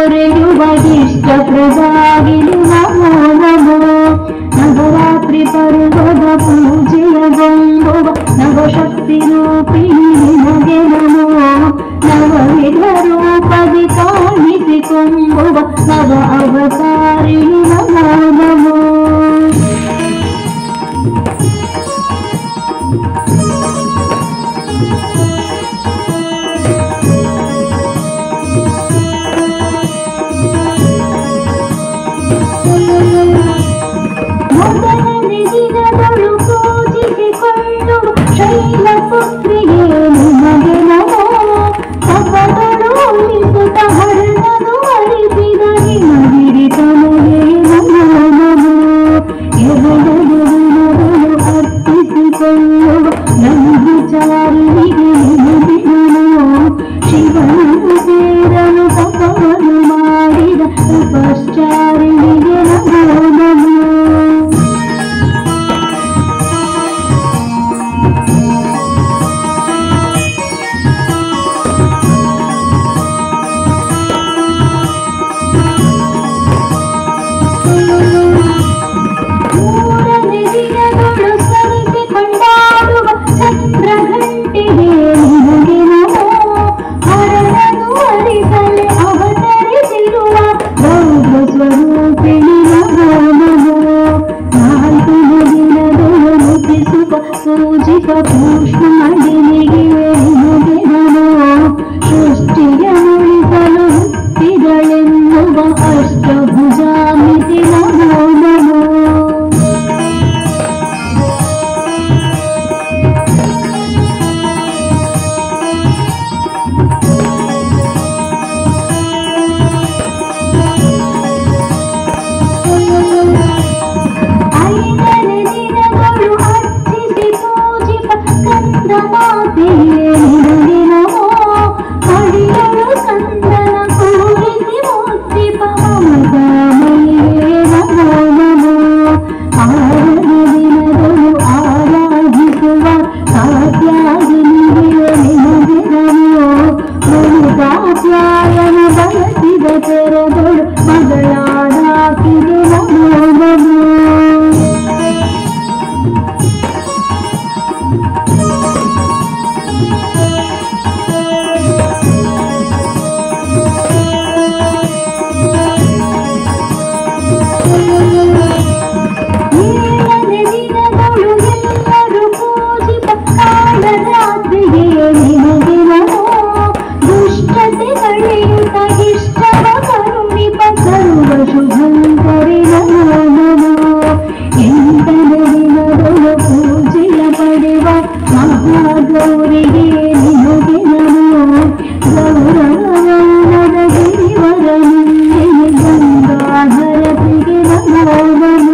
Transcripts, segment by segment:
ದೊರೆಯುವ ಇಷ್ಟಪ್ರದಾಗಿರು ನಮೋ ನಮೋ ನವರಾತ್ರಿ ಪರ್ವದ ಪೂಜೆಯಗೊಂಬುವ ನವಶಕ್ತಿ ರೂಪಿಣಿ ನಿನಗೆ ನಮೋ ನವವಿಧ ರೂಪದಿ ಕಾಣಿಸಿಕೊಂಬುವ ನವ ಅವತಾರಿಣಿ ನಮೋ ನಮೋ ಮೊದಲನೇ ದಿನದಳು ಪೂಜಿಸಿಕೊಳ್ಳುವ ಶೈಲಪುತ್ರಿಯೇ ನಿನಗೆ ನಮೋ ತಪದಳು ಒಲಿಸುತ್ತ ಹರಣನು ಅರಿಸಿದ ನಿನಗಿರಿತನಿಗೆ ನಮೋ ನಮೋ ಎರಡನೇ ದಿನದಳು ಅರ್ಪಿಸಿಕೊಳ್ಳುವ ನಂಬಿಚಾರಿಣಿಗೆ ನಿನಗೆ ನಮೋ ಶಿವನು ಸೇರಲು ತಪವನ್ನು ಮಾಡಿದ ತಪಶ್ಚಾರಿಣಿಗೆ ನಮೋ ನಮೋ ಮೂರನೇ ದಿನದಳು ಸರಿಸಿಕೊಂಡಾಡುವ ಚಕ್ರಘಂಟಿಗೆ ನಿನಗೆ ನಮೋ ಹರಣನು ಅರಿಸಲೆ ಅವತರಿಸಿರುವ ರೌದ್ರ ಸ್ವರೂಪಿಣಿ ನಮೋ ನಮೋ ನಾಲ್ಕನೇ ದಿನದಳು ಮುಗಿಸುವ ಪೂಜಿಪ ಪೂಷ್ಣಮಡಿನಿಗೆ ನಿನಗೆ ನಮೋ ಸೃಷ್ಟಿಯ ಉಳಿಸಲು ಹುಟ್ಟಿದಳೆನ್ನುವ ಅಷ್ಟಭುಜಾಮಿತಿ ನಮೋ ನಮೋ ಐದನೇ ದಿನಗಳು ಅರ್ಚಿಸಿ ಪೂಜಿಪ ಸ್ಕಂದಮಾತೆಯೇ ನಿನಗೆ ನಮೋ ಅಡಿಯಳು ಸಂದನ ಕೂಡಿಸಿ ಮುತ್ತಿಪ ಮಮತಾಮಯಿಯೇ ನಮೋ ನಮೋ ಆರನೇ ದಿನಗಳು ಆರಾಧಿಸುವ ಕಾತ್ಯಾಯನಿಗೆ ನಿನಗೆ ನಮೋ ಕಾತ್ಯಾಯನ ಬಳಸಿದ ತೆರಗಳು ಮಗಳಾಡಾಕಿಗೆ ನಮೋ ನಮೋ ಏಳನೇ ದಿನಗಳು ಎಲ್ಲರೂ ಪೂಜಿಪ ಕಾಳರಾತ್ರಿಗೆ ನಿನಗೆ ನಮೋ ದುಷ್ಟತೆ ಕಳೆಯುತ್ತ ಇಷ್ಟವ ಕರುಣಿಪ ಸರ್ವ ಶುಭಂಕರಿ ನಮೋ ನಮೋ ಎಂಟನೇ ದಿನಗಳು ಪೂಜೆಯ ಪಡೆವ ಮಹಾಗೌರಿಗೆ ನಿನಗೆ ನಮೋ ಗೌರವದ ಗಿರಿವರ ನಿನ್ನೆ ಗಂಗಾಧರತಿಗೆ ನಮೋ ನಮೋ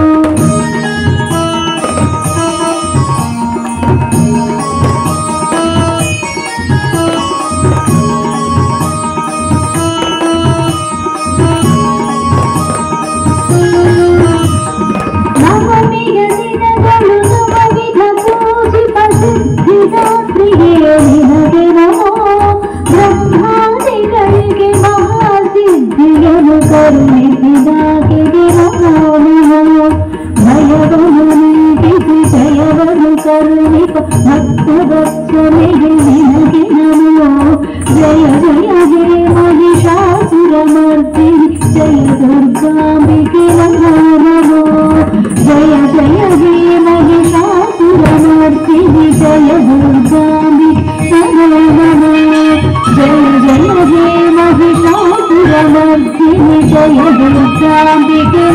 ನವಮಿಯ ದಿನಗಳು ನವವಿಧ ಪೂಜಿಪ ಸಿದ್ಧಿದಾತ್ರಿಗೆ ನಿನಗೆ ನಮೋ ಬ್ರಹ್ಮಾದಿಗಳಿಗೆ ಮಹಾಸಿದ್ಧಿಯನ್ನು ಕರುಣಿಸಿದಾಕೆಗೆ ನಮೋ ನಮೋ ಭಯವನ್ನು ನೀಗಿಸಿ ಜಯವನ್ನು ಕರುಣಿಪ ಭಕ್ತವತ್ಸಲೆಗೆ ನಿನಗೆ ನಮೋ ಜಯ ಜಯ ಹೇ ಮಹಿಷಾಸುರಮರ್ದಿನಿ ಜಯ ದುರ್ಗಾಂಬಿಕೆ ನಮೋ ನಮೋ ಜಯ ಜಯ ಹೇ ಮಹಿಷಾಸುರಮರ್ದಿನಿ ಜಯ ದುರ್ಗಾಂಬಿಕೆ ನಮೋ ನಮೋ ಜಯ ಜಯ ಹೇ ಮಹಿಷಾಸುರಮರ್ದಿನಿ ಜಯ ದುರ್ಗಾಂಬಿಕೆ